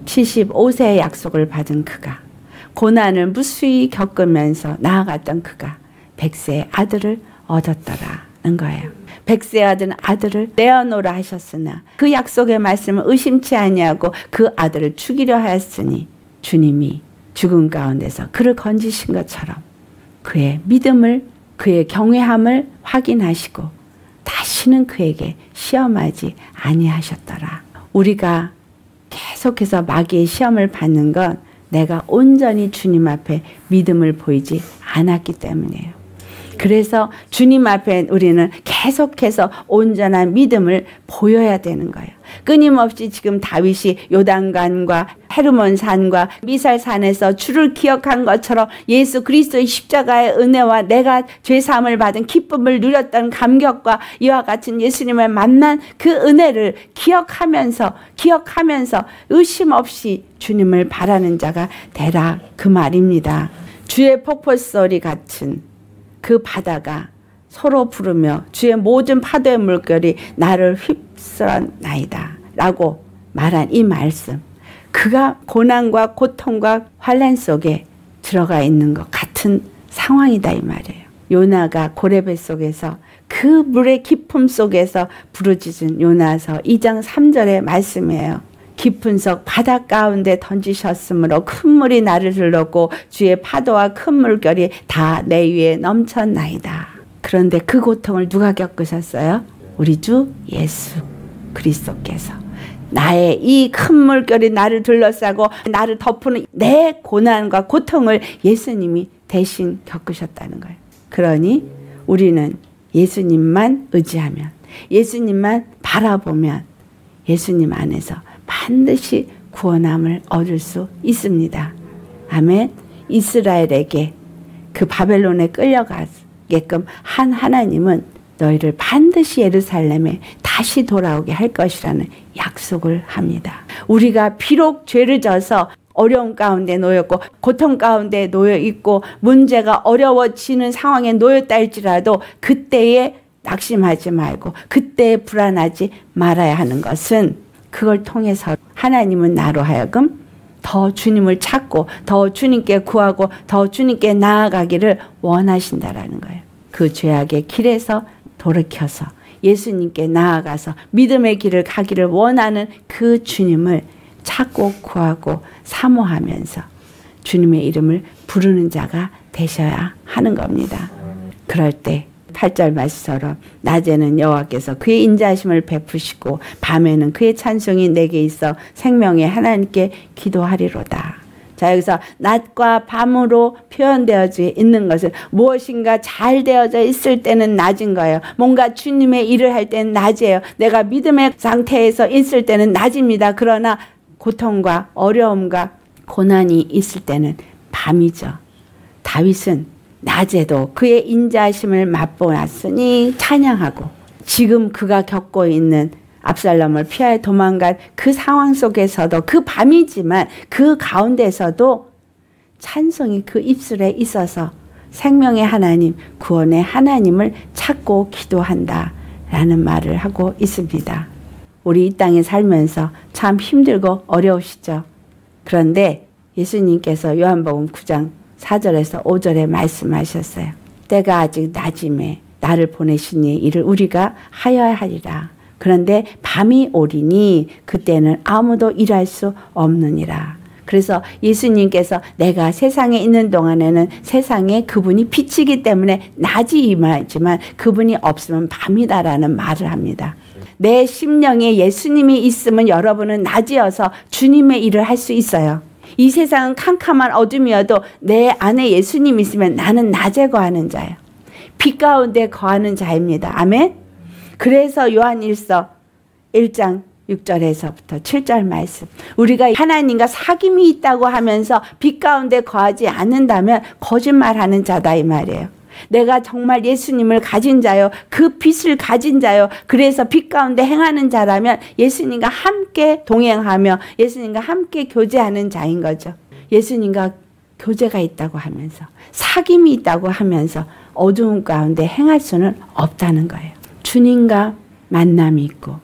75세의 약속을 받은 그가 고난을 무수히 겪으면서 나아갔던 그가 100세의 아들을 얻었더라는 거예요. 100세의 아들을 내어놓으라 하셨으나 그 약속의 말씀을 의심치 아니하고 그 아들을 죽이려 하였으니 주님이 죽음 가운데서 그를 건지신 것처럼 그의 믿음을, 그의 경외함을 확인하시고 다시는 그에게 시험하지 아니하셨더라. 우리가 계속해서 마귀의 시험을 받는 건 내가 온전히 주님 앞에 믿음을 보이지 않았기 때문이에요. 그래서 주님 앞에 우리는 계속해서 온전한 믿음을 보여야 되는 거예요. 끊임없이 지금 다윗이 요단강과 헤르몬산과 미살산에서 주를 기억한 것처럼 예수 그리스도의 십자가의 은혜와 내가 죄사함을 받은 기쁨을 누렸던 감격과 이와 같은 예수님을 만난 그 은혜를 기억하면서 의심 없이 주님을 바라는 자가 되라 그 말입니다. 주의 폭포소리 같은 그 바다가 서로 부르며 주의 모든 파도의 물결이 나를 휩쓸어나이다 라고 말한 이 말씀, 그가 고난과 고통과 환난 속에 들어가 있는 것 같은 상황이다 이 말이에요. 요나가 고레배 속에서 그 물의 깊음 속에서 부르짖은 요나서 2장 3절의 말씀이에요. 깊은 석 바다 가운데 던지셨으므로 큰 물이 나를 들렀고 주의 파도와 큰 물결이 다 내 위에 넘쳤나이다. 그런데 그 고통을 누가 겪으셨어요? 우리 주 예수 그리스도께서. 나의 이 큰 물결이 나를 둘러싸고 나를 덮는 내 고난과 고통을 예수님이 대신 겪으셨다는 거예요. 그러니 우리는 예수님만 의지하면, 예수님만 바라보면 예수님 안에서 반드시 구원함을 얻을 수 있습니다. 아멘. 이스라엘에게 그 바벨론에 끌려가게끔 한 하나님은 너희를 반드시 예루살렘에 다시 돌아오게 할 것이라는 약속을 합니다. 우리가 비록 죄를 져서 어려움 가운데 놓였고 고통 가운데 놓여 있고 문제가 어려워지는 상황에 놓였다 할지라도 그때에 낙심하지 말고 그때에 불안하지 말아야 하는 것은, 그걸 통해서 하나님은 나로 하여금 더 주님을 찾고 더 주님께 구하고 더 주님께 나아가기를 원하신다라는 거예요. 그 죄악의 길에서 돌이켜서 예수님께 나아가서 믿음의 길을 가기를 원하는 그 주님을 찾고 구하고 사모하면서 주님의 이름을 부르는 자가 되셔야 하는 겁니다. 그럴 때 8절 말씀처럼 낮에는 여호와께서 그의 인자하심을 베푸시고 밤에는 그의 찬송이 내게 있어 생명의 하나님께 기도하리로다. 자, 여기서 낮과 밤으로 표현되어져 있는 것은 무엇인가 잘 되어져 있을 때는 낮인 거예요. 뭔가 주님의 일을 할 때는 낮이에요. 내가 믿음의 상태에서 있을 때는 낮입니다. 그러나 고통과 어려움과 고난이 있을 때는 밤이죠. 다윗은 낮에도 그의 인자하심을 맛보았으니 찬양하고, 지금 그가 겪고 있는 압살롬을 피하여 도망간 그 상황 속에서도 그 밤이지만 그 가운데서도 찬송이 그 입술에 있어서 생명의 하나님, 구원의 하나님을 찾고 기도한다라는 말을 하고 있습니다. 우리 이 땅에 살면서 참 힘들고 어려우시죠. 그런데 예수님께서 요한복음 9장 4절에서 5절에 말씀하셨어요. 때가 아직 낮임에 나를 보내시니 이를 우리가 하여야 하리라. 그런데 밤이 오리니 그때는 아무도 일할 수 없느니라. 그래서 예수님께서 내가 세상에 있는 동안에는 세상에 그분이 빛이기 때문에 낮이 임하지만 그분이 없으면 밤이다라는 말을 합니다. 내 심령에 예수님이 있으면 여러분은 낮이어서 주님의 일을 할 수 있어요. 이 세상은 캄캄한 어둠이어도 내 안에 예수님이 있으면 나는 낮에 거하는 자예요. 빛 가운데 거하는 자입니다. 아멘. 그래서 요한일서 1장 6절에서부터 7절 말씀, 우리가 하나님과 사귐이 있다고 하면서 빛 가운데 거하지 않는다면 거짓말하는 자다 이 말이에요. 내가 정말 예수님을 가진 자요, 그 빛을 가진 자요, 그래서 빛 가운데 행하는 자라면 예수님과 함께 동행하며 예수님과 함께 교제하는 자인 거죠. 예수님과 교제가 있다고 하면서 사귐이 있다고 하면서 어두운 가운데 행할 수는 없다는 거예요. 주님과 만남이 있고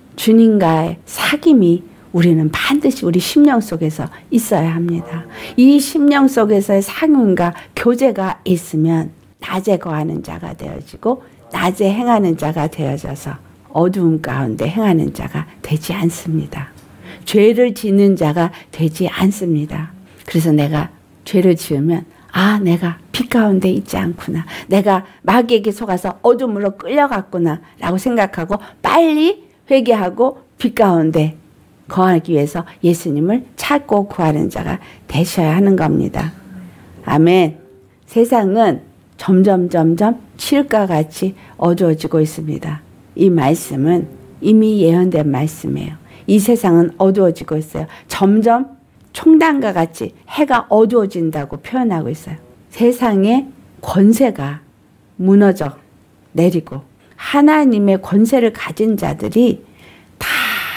주님과의 사귐이 우리는 반드시 우리 심령 속에서 있어야 합니다. 이 심령 속에서의 사귐과 교제가 있으면 낮에 거하는 자가 되어지고 낮에 행하는 자가 되어져서 어두운 가운데 행하는 자가 되지 않습니다. 죄를 짓는 자가 되지 않습니다. 그래서 내가 죄를 지으면 아, 내가 빛 가운데 있지 않구나, 내가 마귀에게 속아서 어둠으로 끌려갔구나 라고 생각하고 빨리 회개하고 빛 가운데 거하기 위해서 예수님을 찾고 구하는 자가 되셔야 하는 겁니다. 아멘. 세상은 점점 칠과 같이 어두워지고 있습니다. 이 말씀은 이미 예언된 말씀이에요. 이 세상은 어두워지고 있어요. 점점 총단과 같이 해가 어두워진다고 표현하고 있어요. 세상의 권세가 무너져 내리고 하나님의 권세를 가진 자들이 다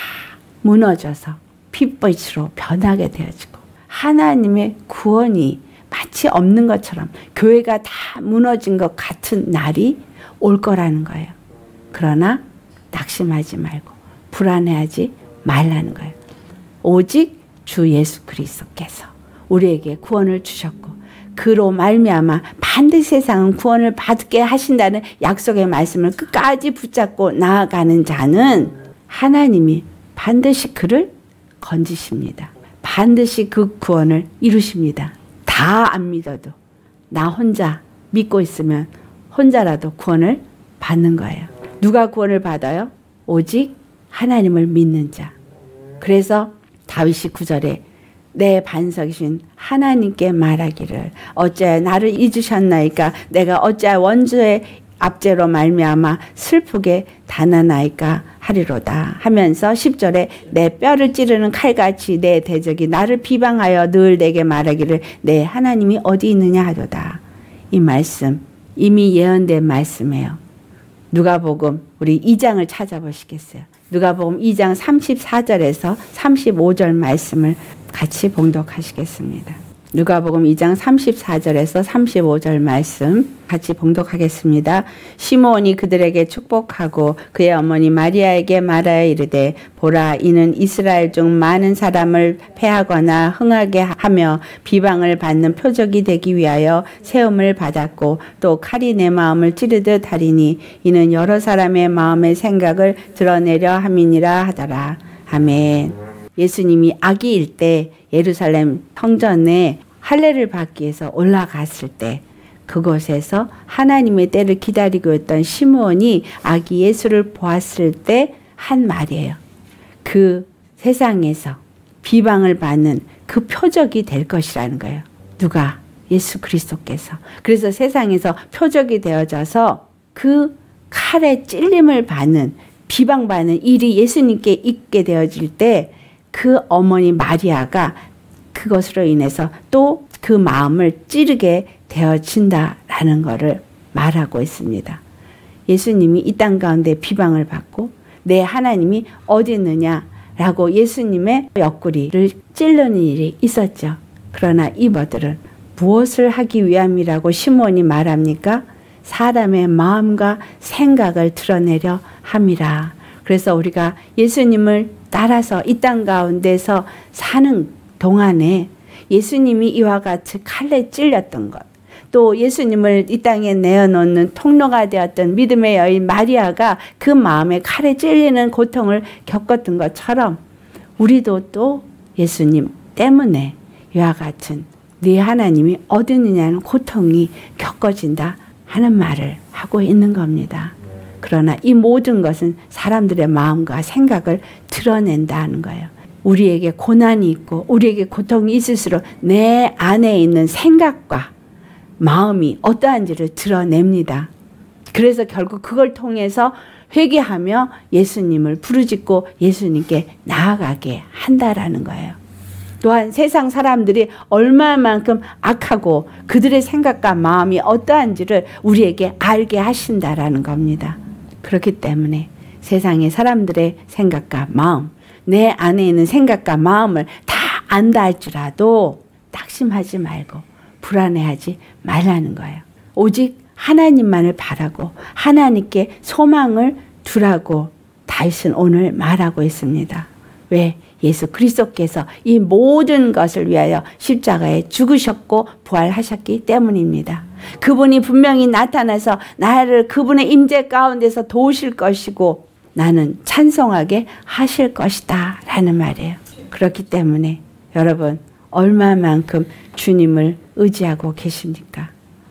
무너져서 핏불로 변하게 되어지고 하나님의 구원이 마치 없는 것처럼 교회가 다 무너진 것 같은 날이 올 거라는 거예요. 그러나 낙심하지 말고 불안해하지 말라는 거예요. 오직 주 예수 그리스도께서 우리에게 구원을 주셨고 그로 말미암아 반드시 세상은 구원을 받게 하신다는 약속의 말씀을 끝까지 붙잡고 나아가는 자는 하나님이 반드시 그를 건지십니다. 반드시 그 구원을 이루십니다. 다 안 믿어도 나 혼자 믿고 있으면 혼자라도 구원을 받는 거예요. 누가 구원을 받아요? 오직 하나님을 믿는 자. 그래서 다윗이 9절에 내 반석이신 하나님께 말하기를 어찌하여 나를 잊으셨나이까 내가 어찌하여 원수의 압제로 말미암아 슬프게 단언하이까 하리로다 하면서 10절에 내 뼈를 찌르는 칼같이 내 대적이 나를 비방하여 늘 내게 말하기를 내 하나님이 어디 있느냐 하도다. 이 말씀 이미 예언된 말씀이에요. 누가복음 우리 2장을 찾아보시겠어요? 누가복음 2장 34절에서 35절 말씀을 같이 봉독하시겠습니다. 누가복음 2장 34절에서 35절 말씀 같이 봉독하겠습니다. 시므온이 그들에게 축복하고 그의 어머니 마리아에게 말하여 이르되 보라 이는 이스라엘 중 많은 사람을 패하거나 흥하게 하며 비방을 받는 표적이 되기 위하여 세움을 받았고 또 칼이 내 마음을 찌르듯 하리니 이는 여러 사람의 마음의 생각을 드러내려 함이니라 하더라. 아멘. 예수님이 아기일 때 예루살렘 성전에 할례를 받기 위해서 올라갔을 때 그곳에서 하나님의 때를 기다리고 있던 시므온이 아기 예수를 보았을 때 한 말이에요. 그 세상에서 비방을 받는 그 표적이 될 것이라는 거예요. 누가? 예수 그리스도께서. 그래서 세상에서 표적이 되어져서 그 칼에 찔림을 받는 비방받는 일이 예수님께 있게 되어질 때 그 어머니 마리아가 그것으로 인해서 또 그 마음을 찌르게 되어진다라는 것을 말하고 있습니다. 예수님이 이 땅 가운데 비방을 받고 내 하나님이 어디 있느냐라고 예수님의 옆구리를 찌르는 일이 있었죠. 그러나 이모들은 무엇을 하기 위함이라고 시므온이 말합니까? 사람의 마음과 생각을 드러내려 함이라. 그래서 우리가 예수님을 따라서 이 땅 가운데서 사는 동안에 예수님이 이와 같이 칼에 찔렸던 것, 또 예수님을 이 땅에 내어놓는 통로가 되었던 믿음의 여인 마리아가 그 마음에 칼에 찔리는 고통을 겪었던 것처럼 우리도 또 예수님 때문에 이와 같은 네 하나님이 어디 있느냐는 고통이 겪어진다 하는 말을 하고 있는 겁니다. 그러나 이 모든 것은 사람들의 마음과 생각을 드러낸다는 거예요. 우리에게 고난이 있고 우리에게 고통이 있을수록 내 안에 있는 생각과 마음이 어떠한지를 드러냅니다. 그래서 결국 그걸 통해서 회개하며 예수님을 부르짖고 예수님께 나아가게 한다라는 거예요. 또한 세상 사람들이 얼마만큼 악하고 그들의 생각과 마음이 어떠한지를 우리에게 알게 하신다라는 겁니다. 그렇기 때문에 세상의 사람들의 생각과 마음, 내 안에 있는 생각과 마음을 다 안다 할지라도 낙심하지 말고 불안해하지 말라는 거예요. 오직 하나님만을 바라고 하나님께 소망을 두라고 다윗은 오늘 말하고 있습니다. 왜? 예수 그리스도께서 이 모든 것을 위하여 십자가에 죽으셨고 부활하셨기 때문입니다. 그분이 분명히 나타나서 나를 그분의 임재 가운데서 도우실 것이고 나는 찬송하게 하실 것이다 라는 말이에요. 그렇기 때문에 여러분 얼마만큼 주님을 의지하고 계십니까?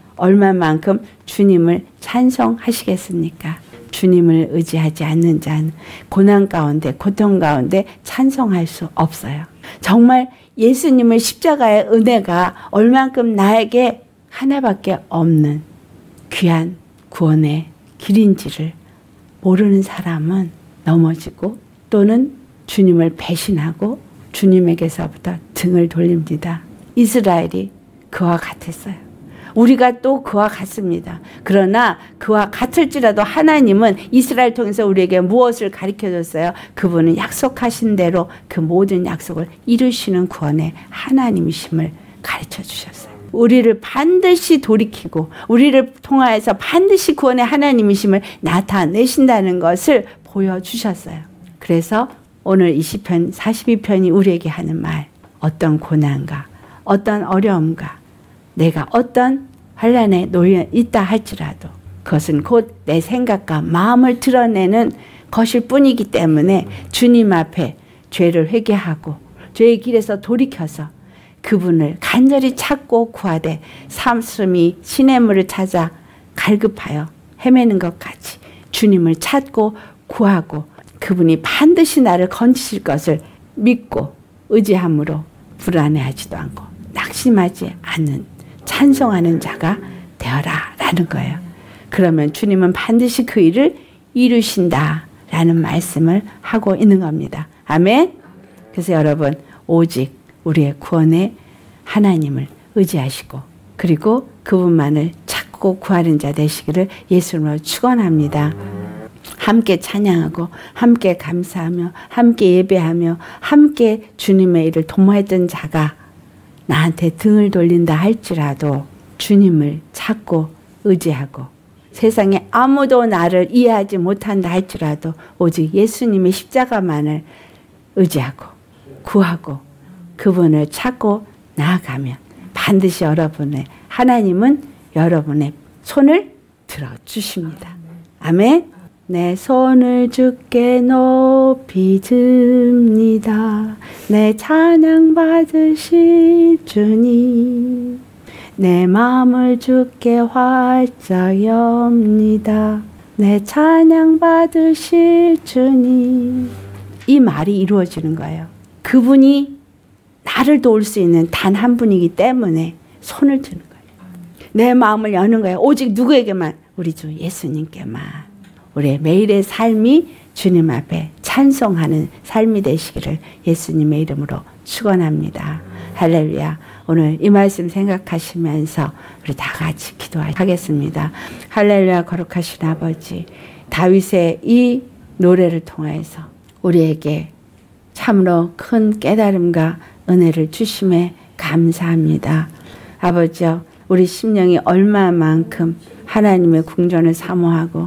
얼마만큼 주님을 찬송하시겠습니까? 주님을 의지하지 않는 자는 고난 가운데 고통 가운데 찬송할 수 없어요. 정말 예수님의 십자가의 은혜가 얼만큼 나에게 하나밖에 없는 귀한 구원의 길인지를 모르는 사람은 넘어지고 또는 주님을 배신하고 주님에게서부터 등을 돌립니다. 이스라엘이 그와 같았어요. 우리가 또 그와 같습니다. 그러나 그와 같을지라도 하나님은 이스라엘 통해서 우리에게 무엇을 가르쳐줬어요? 그분은 약속하신 대로 그 모든 약속을 이루시는 구원의 하나님이심을 가르쳐 주셨어요. 우리를 반드시 돌이키고 우리를 통하여서 반드시 구원의 하나님이심을 나타내신다는 것을 보여주셨어요. 그래서 오늘 이 시편 42편이 우리에게 하는 말, 어떤 고난과 어떤 어려움과 내가 어떤 환난에 놓여 있다 할지라도 그것은 곧 내 생각과 마음을 드러내는 것일 뿐이기 때문에 주님 앞에 죄를 회개하고 죄의 길에서 돌이켜서 그분을 간절히 찾고 구하되 삼순이 시냇물을 찾아 갈급하여 헤매는 것 같이 주님을 찾고 구하고 그분이 반드시 나를 건지실 것을 믿고 의지함으로 불안해하지도 않고 낙심하지 않는 찬송하는 자가 되어라 라는 거예요. 그러면 주님은 반드시 그 일을 이루신다 라는 말씀을 하고 있는 겁니다. 아멘. 그래서 여러분 오직 우리의 구원의 하나님을 의지하시고 그리고 그분만을 찾고 구하는 자 되시기를 예수님으로 축원합니다. 함께 찬양하고 함께 감사하며 함께 예배하며 함께 주님의 일을 도모했던 자가 나한테 등을 돌린다 할지라도 주님을 찾고 의지하고 세상에 아무도 나를 이해하지 못한다 할지라도 오직 예수님의 십자가만을 의지하고 구하고 그분을 찾고 나아가면 반드시 여러분의 하나님은 여러분의 손을 들어주십니다. 아멘. 내 손을 주께 높이 듭니다. 내 찬양 받으실 주님. 내 마음을 주께 활짝 엽니다. 내 찬양 받으실 주님. 이 말이 이루어지는 거예요. 그분이 나를 도울 수 있는 단 한 분이기 때문에 손을 드는 거예요. 내 마음을 여는 거예요. 오직 누구에게만? 우리 주 예수님께만. 우리의 매일의 삶이 주님 앞에 찬송하는 삶이 되시기를 예수님의 이름으로 축원합니다. 할렐루야. 오늘 이 말씀 생각하시면서 우리 다 같이 기도하겠습니다. 할렐루야. 거룩하신 아버지, 다윗의 이 노래를 통해서 우리에게 참으로 큰 깨달음과 은혜를 주심에 감사합니다. 아버지여, 우리 심령이 얼마만큼 하나님의 궁전을 사모하고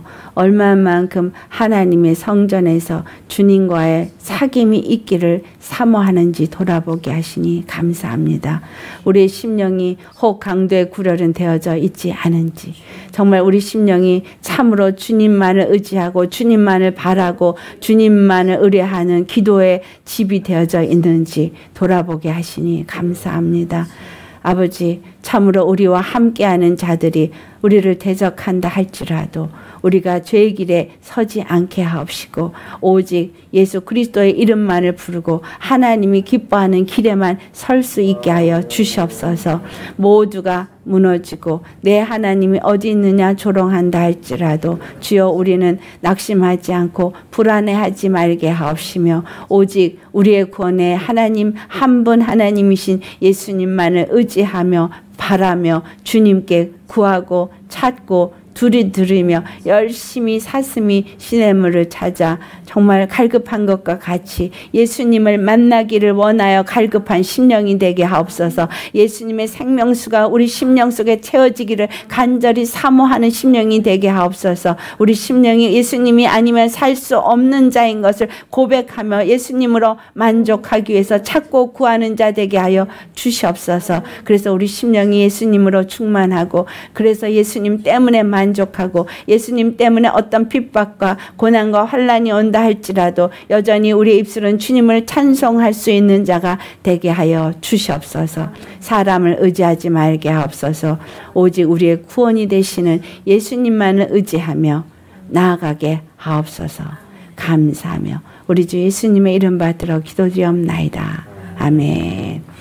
얼마만큼 하나님의 성전에서 주님과의 사귐이 있기를 사모하는지 돌아보게 하시니 감사합니다. 우리의 심령이 혹 강도의 구렬은 되어져 있지 않은지, 정말 우리 심령이 참으로 주님만을 의지하고 주님만을 바라고 주님만을 의뢰하는 기도의 집이 되어져 있는지 돌아보게 하시니 감사합니다. 아버지, 참으로 우리와 함께하는 자들이 우리를 대적한다 할지라도 우리가 죄의 길에 서지 않게 하옵시고 오직 예수 그리스도의 이름만을 부르고 하나님이 기뻐하는 길에만 설 수 있게 하여 주시옵소서. 모두가 무너지고 내 하나님이 어디 있느냐 조롱한다 할지라도 주여 우리는 낙심하지 않고 불안해하지 말게 하옵시며 오직 우리의 구원의 하나님 한 분 하나님이신 예수님만을 의지하며 바라며 주님께 구하고 찾고 두리두리며 열심히 사슴이 시냇물을 찾아 정말 갈급한 것과 같이 예수님을 만나기를 원하여 갈급한 심령이 되게 하옵소서. 예수님의 생명수가 우리 심령 속에 채워지기를 간절히 사모하는 심령이 되게 하옵소서. 우리 심령이 예수님이 아니면 살 수 없는 자인 것을 고백하며 예수님으로 만족하기 위해서 찾고 구하는 자 되게 하여 주시옵소서. 그래서 우리 심령이 예수님으로 충만하고 그래서 예수님 때문에 만족하고 예수님 때문에 어떤 핍박과 고난과 환난이 온다 할지라도 여전히 우리의 입술은 주님을 찬송할 수 있는 자가 되게 하여 주시옵소서. 사람을 의지하지 말게 하옵소서. 오직 우리의 구원이 되시는 예수님만을 의지하며 나아가게 하옵소서. 감사하며 우리 주 예수님의 이름 받들어 기도드리옵나이다. 아멘.